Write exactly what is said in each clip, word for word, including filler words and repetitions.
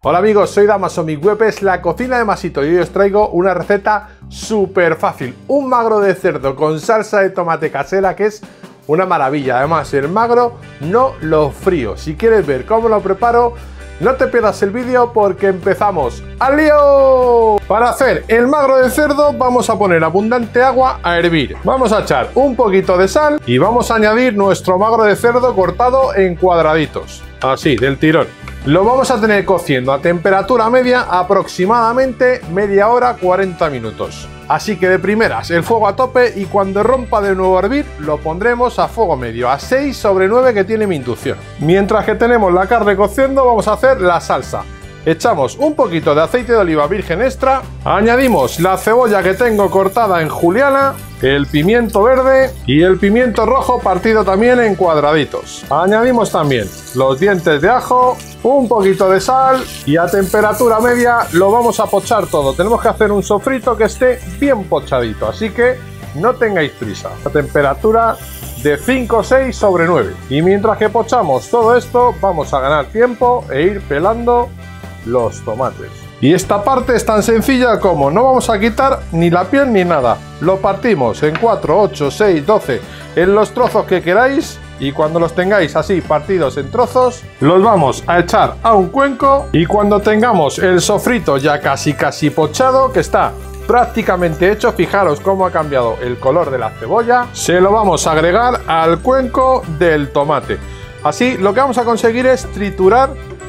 Hola amigos, soy Damaso, mi web es La Cocina de Masito y hoy os traigo una receta súper fácil. Un magro de cerdo con salsa de tomate casera que es una maravilla. Además el magro no lo frío. Si quieres ver cómo lo preparo, no te pierdas el vídeo porque empezamos. ¡Al lío! Para hacer el magro de cerdo vamos a poner abundante agua a hervir. Vamos a echar un poquito de sal y vamos a añadir nuestro magro de cerdo cortado en cuadraditos. Así, del tirón. Lo vamos a tener cociendo a temperatura media aproximadamente media hora, cuarenta minutos. Así que de primeras el fuego a tope y cuando rompa de nuevo a hervir lo pondremos a fuego medio, a seis sobre nueve que tiene mi inducción. Mientras que tenemos la carne cociendo vamos a hacer la salsa. Echamos un poquito de aceite de oliva virgen extra, añadimos la cebolla que tengo cortada en juliana, el pimiento verde y el pimiento rojo partido también en cuadraditos. Añadimos también los dientes de ajo, un poquito de sal y a temperatura media lo vamos a pochar todo. Tenemos que hacer un sofrito que esté bien pochadito, así que no tengáis prisa. A temperatura de cinco o seis sobre nueve. Y mientras que pochamos todo esto vamos a ganar tiempo e ir pelando los tomates. Y esta parte es tan sencilla como no vamos a quitar ni la piel ni nada. Lo partimos en cuatro, ocho, seis, doce, en los trozos que queráis. Y cuando los tengáis así partidos en trozos, los vamos a echar a un cuenco. Y cuando tengamos el sofrito ya casi casi pochado, que está prácticamente hecho, fijaros cómo ha cambiado el color de la cebolla, se lo vamos a agregar al cuenco del tomate. Así lo que vamos a conseguir es triturar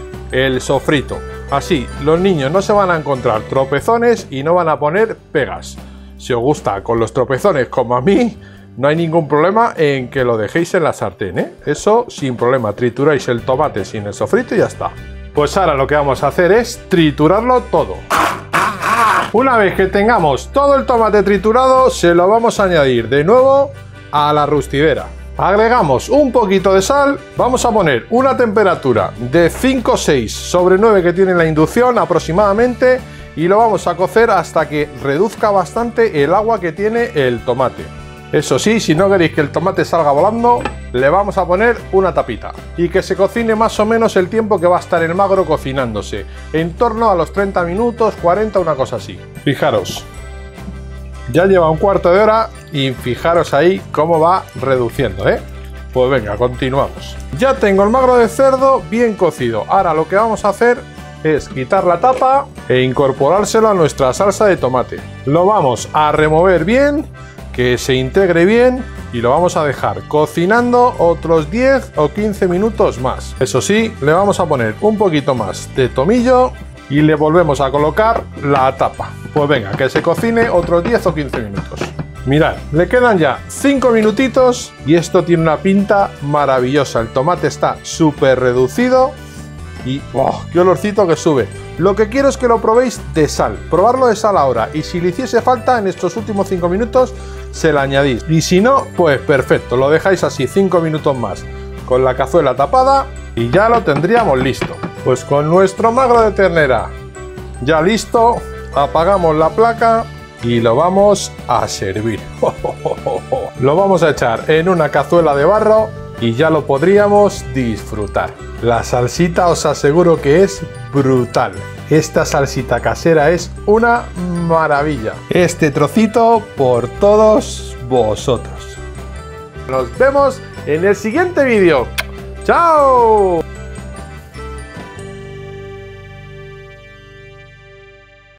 el sofrito. Así los niños no se van a encontrar tropezones y no van a poner pegas. Si os gusta con los tropezones como a mí, no hay ningún problema en que lo dejéis en la sartén, ¿eh? Eso sin problema, trituráis el tomate sin el sofrito y ya está. Pues ahora lo que vamos a hacer es triturarlo todo. Una vez que tengamos todo el tomate triturado, se lo vamos a añadir de nuevo a la rustidera. Agregamos un poquito de sal, vamos a poner una temperatura de cinco o seis sobre nueve que tiene la inducción aproximadamente y lo vamos a cocer hasta que reduzca bastante el agua que tiene el tomate. Eso sí, si no queréis que el tomate salga volando, le vamos a poner una tapita y que se cocine más o menos el tiempo que va a estar el magro cocinándose, en torno a los treinta minutos, cuarenta, una cosa así. Fijaros. Ya lleva un cuarto de hora y fijaros ahí cómo va reduciendo, ¿eh? Pues venga, continuamos. Ya tengo el magro de cerdo bien cocido. Ahora lo que vamos a hacer es quitar la tapa e incorporárselo a nuestra salsa de tomate. Lo vamos a remover bien, que se integre bien y lo vamos a dejar cocinando otros diez o quince minutos más. Eso sí, le vamos a poner un poquito más de tomillo y le volvemos a colocar la tapa. Pues venga, que se cocine otros diez o quince minutos. Mirad, le quedan ya cinco minutitos y esto tiene una pinta maravillosa. El tomate está súper reducido y ¡oh, qué olorcito que sube! Lo que quiero es que lo probéis de sal. Probarlo de sal ahora y si le hiciese falta en estos últimos cinco minutos se la añadís. Y si no, pues perfecto, lo dejáis así cinco minutos más con la cazuela tapada y ya lo tendríamos listo. Pues con nuestro magro de ternera ya listo, apagamos la placa y lo vamos a servir. Lo vamos a echar en una cazuela de barro y ya lo podríamos disfrutar. La salsita os aseguro que es brutal. Esta salsita casera es una maravilla. Este trocito por todos vosotros. Nos vemos en el siguiente vídeo. ¡Chao!